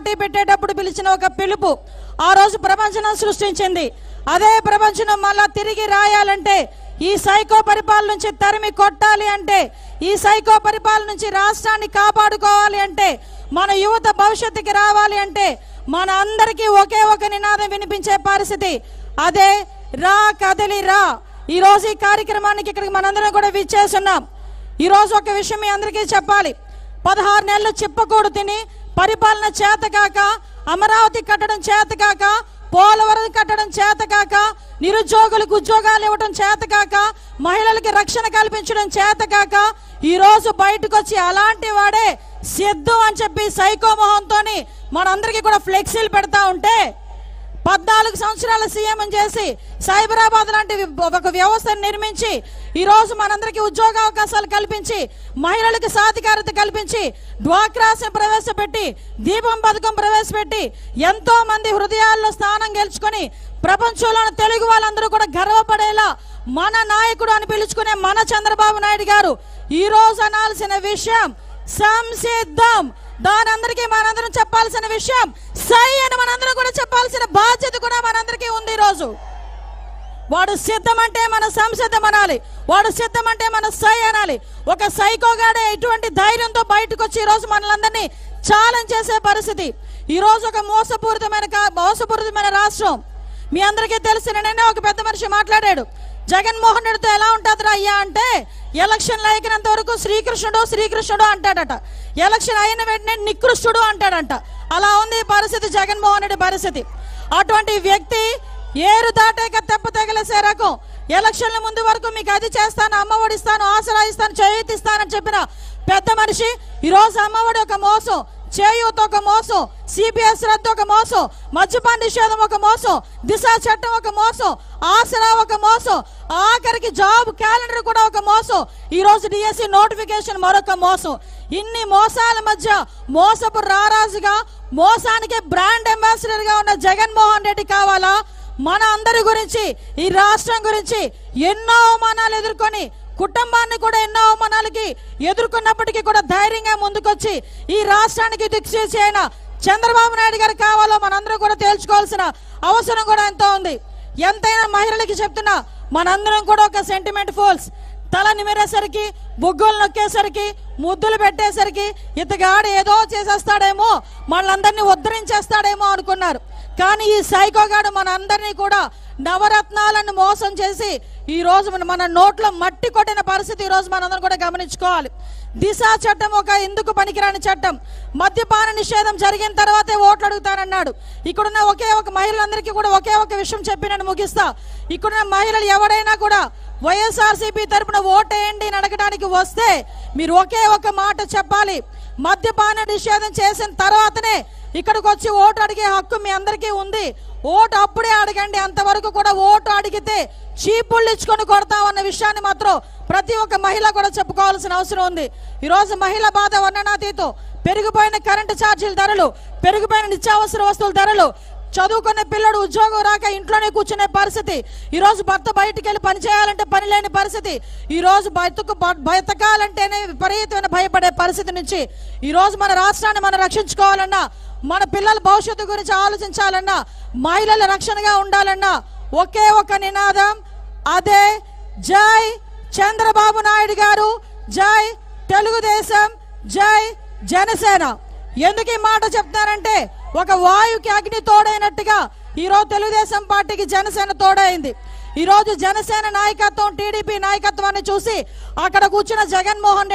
Party పెట్టేటప్పుడు పిలిచిన ఒక పిలుపు ఆ రోజు ప్రపంచం సృష్టించింది. అదే ప్రపంచం మళ్ళా తిరిగి రాయాలంటే, ఈ సైకో పరిపాలన నుంచి తరిమి కొట్టాలి అంటే, ఈ సైకో పరిపాలన నుంచి రాష్ట్రాన్ని కాపాడుకోవాలి అంటే, మన యువత భవిష్యత్తుకి రావాలి అంటే మన అందరికీ ఒకే ఒక నినాదం వినిపించే పరిస్థితి. అదే రా కదిలి రా. ఈ రోజు ఈ కార్యక్రమానికి ఇక్కడికి మనందరం కూడా విచ్చేస్తున్నాం. ఈ రోజు ఒక విషయం మీ అందరికీ చెప్పాలి. 16 నెలలు చిప్పకూడు తిని పరిపాలన చేతకాక, అమరావతి కట్టడం చేతకాక, పోలవరం కట్టడం చేతకాక, నిరుద్యోగులకు ఉద్యోగాలు ఇవ్వడం చేతకాక, మహిళలకి రక్షణ కల్పించడం చేతకాక, ఈ రోజు బయటకు వచ్చి అలాంటి వాడే సిద్ధు అని చెప్పి సైకో మొహంతోని మనందరికీ కూడా ఫ్లెక్సీలు పెడతా ఉంటే, 14 సంవత్సరాల సీఎం చేసి సైబరాబాద్ లాంటి ఒక వ్యవస్థను నిర్మించి ఈ రోజు మనందరికీ ఉద్యోగ అవకాశాలు కల్పించి, మహిళలకు సాధికారత కల్పించి, డ్వాక్రాస్ ప్రవేశపెట్టి, దీపం పథకం ప్రవేశపెట్టి ఎంతో మంది హృదయాల్లో స్థానం గెలుచుకొని ప్రపంచంలోని తెలుగు వాళ్ళందరూ కూడా గర్వపడేలా మన నాయకుడు అని పిలుచుకునే మన చంద్రబాబు నాయుడు గారు ఈ రోజు అనాల్సిన విషయం సంసిద్ధం. దాని అందరికీ మనందరం చెప్పాల్సిన విషయం సై అని మనందరం కూడా చెప్పాల్సిన బాధ్యత కూడా మనందరికీ ఉంది. ఈ రోజు వాడు సిద్ధం అంటే మన సంసిద్ధం అనాలి, వాడు సిద్ధం అంటే మన సై అనాలి. ఒక సైకోగాడే ఇటువంటి ధైర్యంతో బయటకు వచ్చి ఈ రోజు మనలందరినీ ఛాలెంజ్ చేసే పరిస్థితి. ఈ రోజు ఒక మోసపూరితమైన రాష్ట్రం. మీ అందరికీ తెలిసిన నిన్న ఒక పెద్ద మనిషి మాట్లాడాడు. జగన్మోహన్ రెడ్డితో ఎలా ఉంటుందిరా అయ్యా అంటే, ఎలక్షన్లు అయినంత వరకు శ్రీకృష్ణుడు అంటాడట, ఎలక్షన్ అయిన వెంటనే నికృష్టుడు అంటాడంట. అలా ఉంది పరిస్థితి, జగన్మోహన్ రెడ్డి పరిస్థితి. అటువంటి వ్యక్తి ఏరు దాటాక తెప్ప తగిలేసే రకం. ఎలక్షన్ల ముందు వరకు మీకు అది చేస్తాను, అమ్మఒడి ఇస్తాను, ఆసరా ఇస్తాను, చేయూత ఇస్తానని చెప్పిన పెద్ద మనిషి ఈరోజు అమ్మఒడి ఒక మోసం, చేయూత ఒక మోసం, సిపిఎస్ రద్దు ఒక మోసం, మద్యపాన నిషేధం ఒక మోసం, దిశ చట్టం ఒక మోసం, ఆసరా ఒక మోసం, ఆఖరికి జాబ్ క్యాలెండర్ కూడా ఒక మోసం, ఈ రోజు డిఎస్సి నోటిఫికేషన్ మరొక మోసం. ఇన్ని మోసాల మధ్య మోసపు రారాజుగా, మోసానికి బ్రాండ్ అంబాసిడర్ గా ఉన్న జగన్మోహన్ రెడ్డి కావాలా? మన అందరి గురించి, ఈ రాష్ట్రం గురించి ఎన్నో అవమానాలు ఎదుర్కొని, కుటుంబాన్ని కూడా ఎన్నో అవమానాలకి ఎదుర్కొన్నప్పటికీ కూడా ధైర్యంగా ముందుకొచ్చి ఈ రాష్ట్రానికి దిక్సూచి అయిన చంద్రబాబు నాయుడు గారు కావాలో మనందరూ కూడా తేల్చుకోవాల్సిన అవసరం కూడా ఎంతో ఉంది. ఎంతైనా మహిళలకి చెప్తున్నా, మనందరం కూడా ఒక సెంటిమెంట్ ఫూల్స్. తల నిమిరేసరికి, బుగ్గులు నొక్కేసరికి, ముద్దులు పెట్టేసరికి ఇతగాడు ఏదో చేసేస్తాడేమో, మనందరినీ ఉద్ధరించేస్తాడేమో అనుకున్నారు. కానీ ఈ సైకోగాడు మన అందరినీ కూడా నవరత్నాలను మోసం చేసి ఈ రోజు మన నోట్లో మట్టి కొట్టిన పరిస్థితి ఈ రోజు మనందరం కూడా గమనించుకోవాలి. దిశ చట్టం ఒక ఎందుకు పనికిరాని చట్టం. మద్యపాన నిషేధం జరిగిన తర్వాతే ఓట్లు అడుగుతానన్నాడు. ఇక్కడున్న ఒకే ఒక మహిళలందరికీ కూడా ఒకే ఒక విషయం చెప్పి నేను ముగిస్తా. ఇక్కడున్న మహిళలు ఎవరైనా కూడా వైఎస్ఆర్సీపీ తరపున ఓటేయండి అని అడగడానికి వస్తే మీరు ఒకే ఒక మాట చెప్పాలి. మద్యపాన నిషేధం చేసిన తర్వాతనే ఇక్కడికి వచ్చి ఓటు అడిగే హక్కు మీ అందరికీ ఉంది. ఓటు అప్పుడే అడగండి. అంతవరకు కూడా ఓటు అడిగితే చీపుళ్ళు ఇచ్చుకొని కొడతామన్న విషయాన్ని మాత్రం ప్రతి ఒక్క మహిళ కూడా చెప్పుకోవాల్సిన అవసరం ఉంది. ఈరోజు మహిళ బాధ వర్ణనాతీతం. పెరిగిపోయిన కరెంటు ఛార్జీల ధరలు, పెరిగిపోయిన నిత్యావసర వస్తువుల ధరలు, చదువుకునే పిల్లడు ఉద్యోగం రాక ఇంట్లోనే కూర్చునే పరిస్థితి, ఈరోజు భర్త బయటికి వెళ్ళి పని చేయాలంటే పని లేని పరిస్థితి, ఈరోజు బతకాలంటేనే విపరీతమైన భయపడే పరిస్థితి నుంచి ఈరోజు మన రాష్ట్రాన్ని మనం రక్షించుకోవాలన్నా, మన పిల్లల భవిష్యత్తు గురించి ఆలోచించాలన్నా, మహిళల రక్షణగా ఉండాలన్నా ఒకే ఒక నినాదం, అదే జై చంద్రబాబు నాయుడు గారు, జై తెలుగుదేశం, జై జనసేన. ఎందుకు ఈ మాట చెప్తారంటే, ఒక వాయుకి అగ్ని తోడైనట్టుగా ఈరోజు తెలుగుదేశం పార్టీకి జనసేన తోడైంది. ఈరోజు జనసేన నాయకత్వం, టీడీపీ నాయకత్వాన్ని చూసి అక్కడ కూర్చున్న జగన్మోహన్